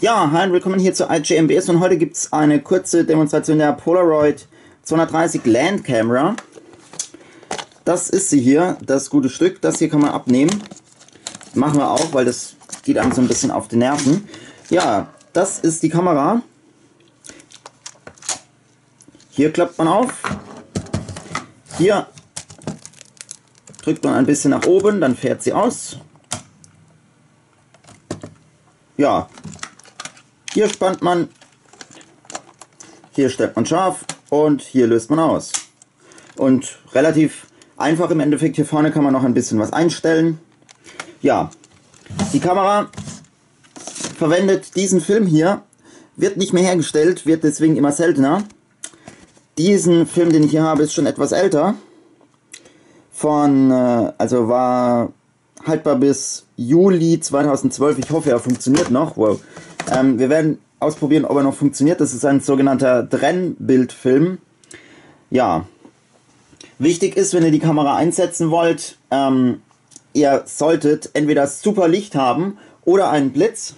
Ja, hi und willkommen hier zu IGMBS und heute gibt es eine kurze Demonstration der Polaroid 230 Land Camera. Das ist sie hier, das gute Stück. Das hier kann man abnehmen. Machen wir auch, weil das geht einem so ein bisschen auf die Nerven. Ja, das ist die Kamera. Hier klappt man auf. Hier drückt man ein bisschen nach oben, dann fährt sie aus. Ja, hier spannt man, hier stellt man scharf und hier löst man aus. Und relativ einfach im Endeffekt, hier vorne kann man noch ein bisschen was einstellen. Ja, die Kamera verwendet diesen Film hier, wird nicht mehr hergestellt, wird deswegen immer seltener. Diesen Film, den ich hier habe, ist schon etwas älter. Also war haltbar bis Juli 2012. Ich hoffe, er funktioniert noch. Wow. Wir werden ausprobieren, ob er noch funktioniert. Das ist ein sogenannter Trennbildfilm. Ja. Wichtig ist, wenn ihr die Kamera einsetzen wollt, ihr solltet entweder super Licht haben oder einen Blitz.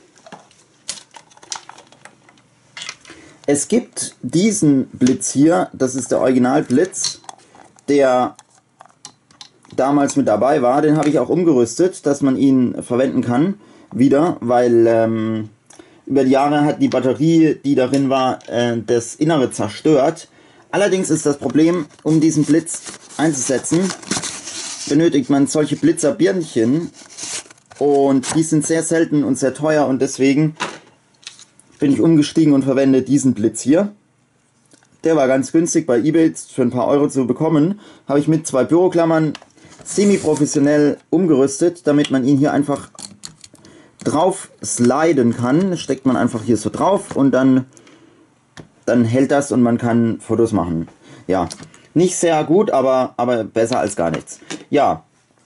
Es gibt diesen Blitz hier, das ist der Originalblitz, der damals mit dabei war. Den habe ich auch umgerüstet, dass man ihn verwenden kann wieder, weil über die Jahre hat die Batterie, die darin war, das Innere zerstört. Allerdings ist das Problem, um diesen Blitz einzusetzen, benötigt man solche Blitzerbirnchen und die sind sehr selten und sehr teuer und deswegen bin ich umgestiegen und verwende diesen Blitz hier. Der war ganz günstig bei eBay für ein paar Euro zu bekommen. Habe ich mit 2 Büroklammern semi-professionell umgerüstet, damit man ihn hier einfach drauf sliden kann. Steckt man einfach hier so drauf und dann hält das und man kann Fotos machen. Ja, nicht sehr gut, aber besser als gar nichts. Ja.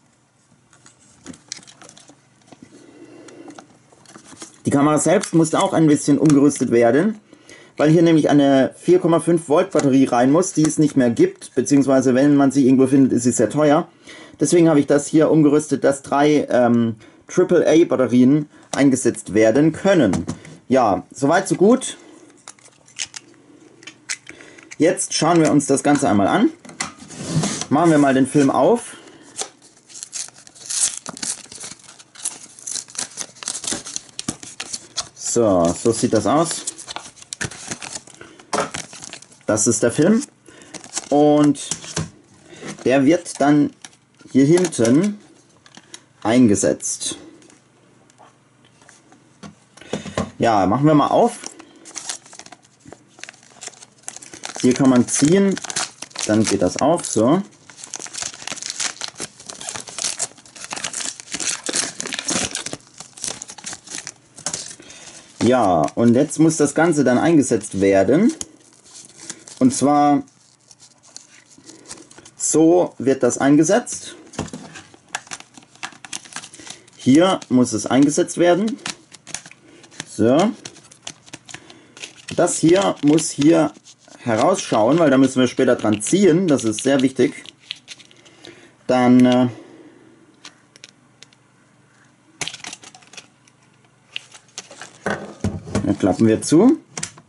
Die Kamera selbst musste auch ein bisschen umgerüstet werden, weil hier nämlich eine 4,5 Volt Batterie rein muss, die es nicht mehr gibt, beziehungsweise wenn man sie irgendwo findet, ist sie sehr teuer. Deswegen habe ich das hier umgerüstet, dass 3 AAA Batterien eingesetzt werden können. Ja, soweit so gut. Jetzt schauen wir uns das Ganze einmal an. Machen wir mal den Film auf. So sieht das aus. Das ist der Film. Und der wird dann hier hinten eingesetzt. Ja, machen wir mal auf. Hier kann man ziehen, dann geht das auf, so. Ja, und jetzt muss das Ganze dann eingesetzt werden. Und zwar so wird das eingesetzt. Hier muss es eingesetzt werden. So. Das hier muss hier herausschauen, weil da müssen wir später dran ziehen. Das ist sehr wichtig. Dann klappen wir zu.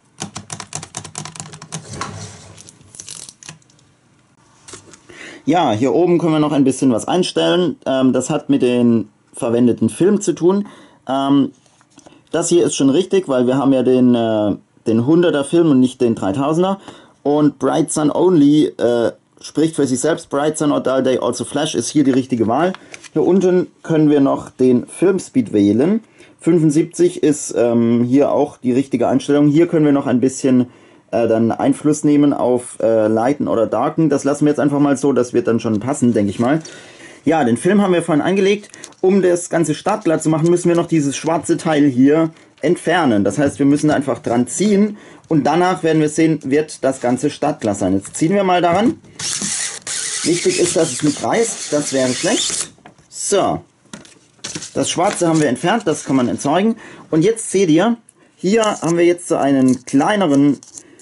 Ja, hier oben können wir noch ein bisschen was einstellen. Das hat mit den verwendeten Film zu tun. Das hier ist schon richtig, weil wir haben ja den 100er Film und nicht den 3000er. Und Bright Sun Only spricht für sich selbst. Bright Sun or Dull Day also Flash ist hier die richtige Wahl. Hier unten können wir noch den Filmspeed wählen. 75 ist hier auch die richtige Einstellung. Hier können wir noch ein bisschen dann Einfluss nehmen auf Lighten oder Darken. Das lassen wir jetzt einfach mal so, das wird dann schon passen, denke ich mal. Ja, den Film haben wir vorhin eingelegt. Um das Ganze startklar zu machen, müssen wir noch dieses schwarze Teil hier entfernen. Das heißt, wir müssen einfach dran ziehen und danach werden wir sehen, wird das Ganze startklar sein. Jetzt ziehen wir mal daran. Wichtig ist, dass es nicht reißt, das wäre schlecht. So, das Schwarze haben wir entfernt, das kann man entsorgen. Und jetzt seht ihr, hier haben wir jetzt so eine kleinere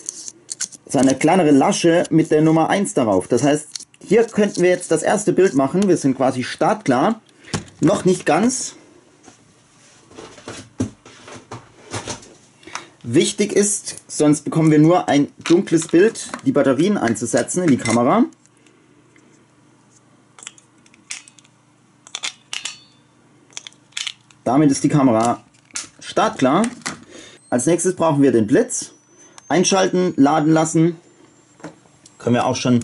Lasche mit der Nummer 1 darauf. Das heißt, hier könnten wir jetzt das erste Bild machen. Wir sind quasi startklar. Noch nicht ganz. Wichtig ist, sonst bekommen wir nur ein dunkles Bild, die Batterien einzusetzen in die Kamera. Damit ist die Kamera startklar. Als nächstes brauchen wir den Blitz. Einschalten, laden lassen. Können wir auch schon.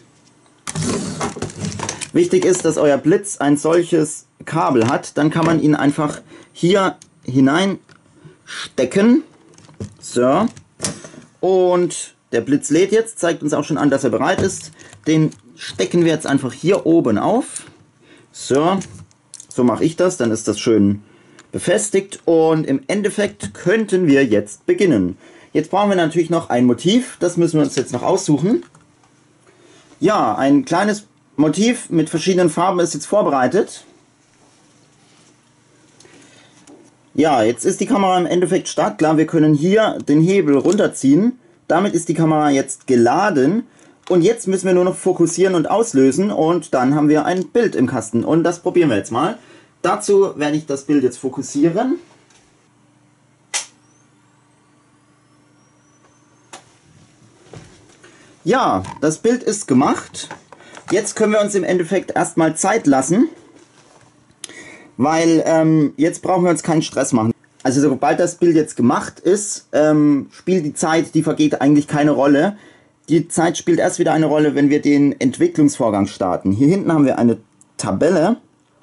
Wichtig ist, dass euer Blitz ein solches Kabel hat. Dann kann man ihn einfach hier hinein stecken. So. Und der Blitz lädt jetzt, zeigt uns auch schon an, dass er bereit ist. Den stecken wir jetzt einfach hier oben auf. So. So mache ich das. Dann ist das schön befestigt. Und im Endeffekt könnten wir jetzt beginnen. Jetzt brauchen wir natürlich noch ein Motiv. Das müssen wir uns jetzt noch aussuchen. Ja, ein kleines Motiv mit verschiedenen Farben ist jetzt vorbereitet. Ja, jetzt ist die Kamera im Endeffekt startklar. Wir können hier den Hebel runterziehen. Damit ist die Kamera jetzt geladen. Und jetzt müssen wir nur noch fokussieren und auslösen. Und dann haben wir ein Bild im Kasten. Und das probieren wir jetzt mal. Dazu werde ich das Bild jetzt fokussieren. Ja, das Bild ist gemacht. Jetzt können wir uns im Endeffekt erstmal Zeit lassen, weil jetzt brauchen wir uns keinen Stress machen. Also sobald das Bild jetzt gemacht ist, spielt die Zeit, die vergeht eigentlich keine Rolle. Die Zeit spielt erst wieder eine Rolle, wenn wir den Entwicklungsvorgang starten. Hier hinten haben wir eine Tabelle,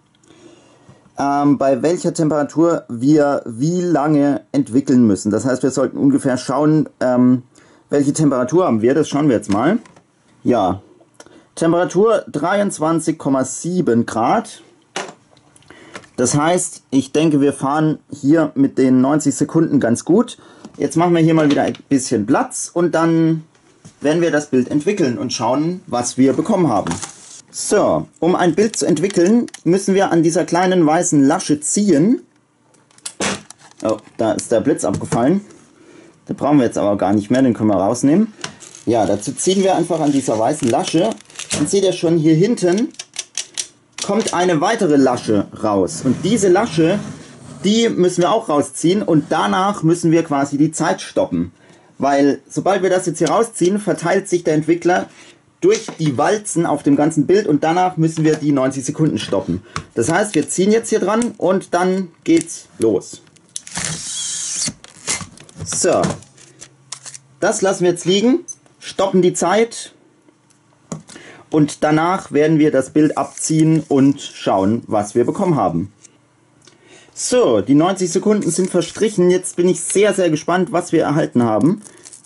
bei welcher Temperatur wir wie lange entwickeln müssen. Das heißt, wir sollten ungefähr schauen, welche Temperatur haben wir. Das schauen wir jetzt mal. Ja, Temperatur 23,7 Grad. Das heißt, ich denke, wir fahren hier mit den 90 Sekunden ganz gut. Jetzt machen wir hier mal wieder ein bisschen Platz und dann werden wir das Bild entwickeln und schauen, was wir bekommen haben. So, um ein Bild zu entwickeln, müssen wir an dieser kleinen weißen Lasche ziehen. Oh, da ist der Blitz abgefallen. Den brauchen wir jetzt aber gar nicht mehr, den können wir rausnehmen. Ja, dazu ziehen wir einfach an dieser weißen Lasche. Dann seht ihr schon, hier hinten kommt eine weitere Lasche raus. Und diese Lasche, die müssen wir auch rausziehen und danach müssen wir quasi die Zeit stoppen. Weil sobald wir das jetzt hier rausziehen, verteilt sich der Entwickler durch die Walzen auf dem ganzen Bild und danach müssen wir die 90 Sekunden stoppen. Das heißt, wir ziehen jetzt hier dran und dann geht's los. So, das lassen wir jetzt liegen, stoppen die Zeit und danach werden wir das Bild abziehen und schauen, was wir bekommen haben. So, die 90 Sekunden sind verstrichen, jetzt bin ich sehr, sehr gespannt, was wir erhalten haben.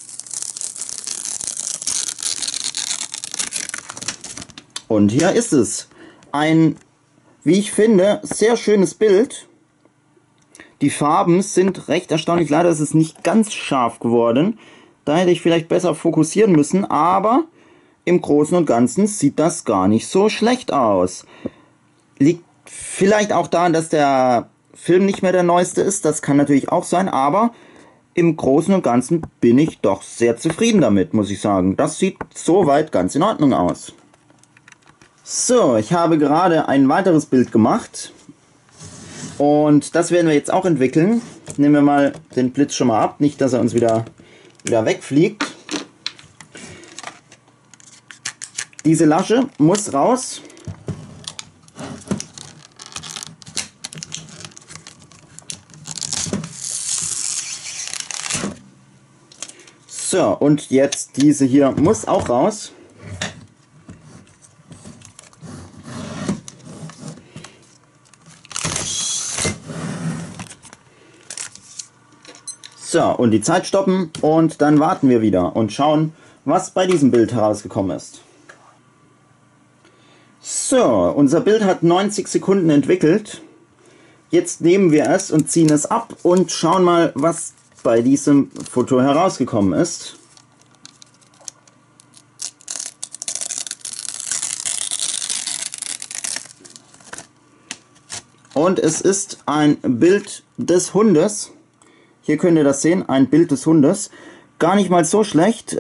Und hier ist es. Ein, wie ich finde, sehr schönes Bild. Die Farben sind recht erstaunlich. Leider ist es nicht ganz scharf geworden. Da hätte ich vielleicht besser fokussieren müssen. Aber im Großen und Ganzen sieht das gar nicht so schlecht aus. Liegt vielleicht auch daran, dass der Film nicht mehr der neueste ist. Das kann natürlich auch sein. Aber im Großen und Ganzen bin ich doch sehr zufrieden damit, muss ich sagen. Das sieht soweit ganz in Ordnung aus. So, ich habe gerade ein weiteres Bild gemacht. Und das werden wir jetzt auch entwickeln. Nehmen wir mal den Blitz schon mal ab, nicht dass er uns wieder wegfliegt. Diese Lasche muss raus. So, und jetzt diese hier muss auch raus. So, und die Zeit stoppen und dann warten wir wieder und schauen, was bei diesem Bild herausgekommen ist. So, unser Bild hat 90 Sekunden entwickelt. Jetzt nehmen wir es und ziehen es ab und schauen mal, was bei diesem Foto herausgekommen ist. Und es ist ein Bild des Hundes. Hier könnt ihr das sehen, ein Bild des Hundes. Gar nicht mal so schlecht.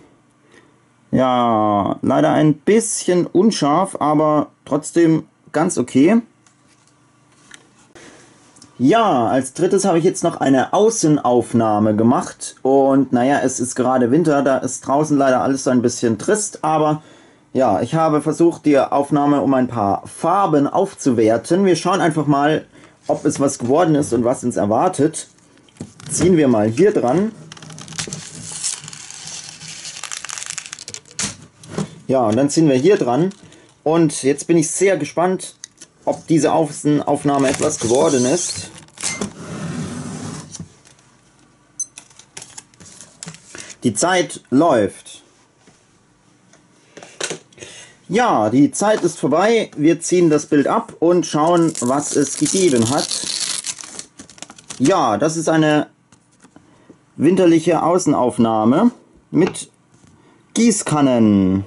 Ja, leider ein bisschen unscharf, aber trotzdem ganz okay. Ja, als drittes habe ich jetzt noch eine Außenaufnahme gemacht und naja, es ist gerade Winter, da ist draußen leider alles so ein bisschen trist, aber ja, ich habe versucht, die Aufnahme um ein paar Farben aufzuwerten. Wir schauen einfach mal, ob es was geworden ist und was uns erwartet. Ziehen wir mal hier dran. Ja, und dann ziehen wir hier dran und jetzt bin ich sehr gespannt, ob diese Außenaufnahme etwas geworden ist. Die Zeit läuft. Ja, die Zeit ist vorbei. Wir ziehen das Bild ab und schauen, was es gegeben hat. Ja, das ist eine winterliche Außenaufnahme mit Gießkannen.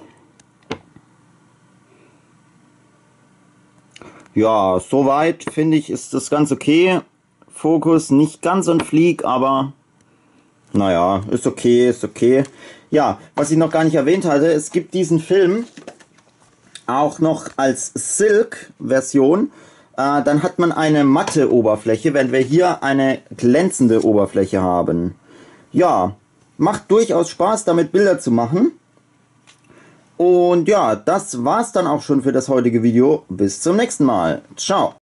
Ja, soweit finde ich, ist das ganz okay. Fokus nicht ganz on fleek, aber naja, ist okay, ist okay. Ja, was ich noch gar nicht erwähnt hatte, es gibt diesen Film auch noch als Silk-Version. Dann hat man eine matte Oberfläche, während wir hier eine glänzende Oberfläche haben. Ja, macht durchaus Spaß, damit Bilder zu machen. Und ja, das war's dann auch schon für das heutige Video. Bis zum nächsten Mal. Ciao.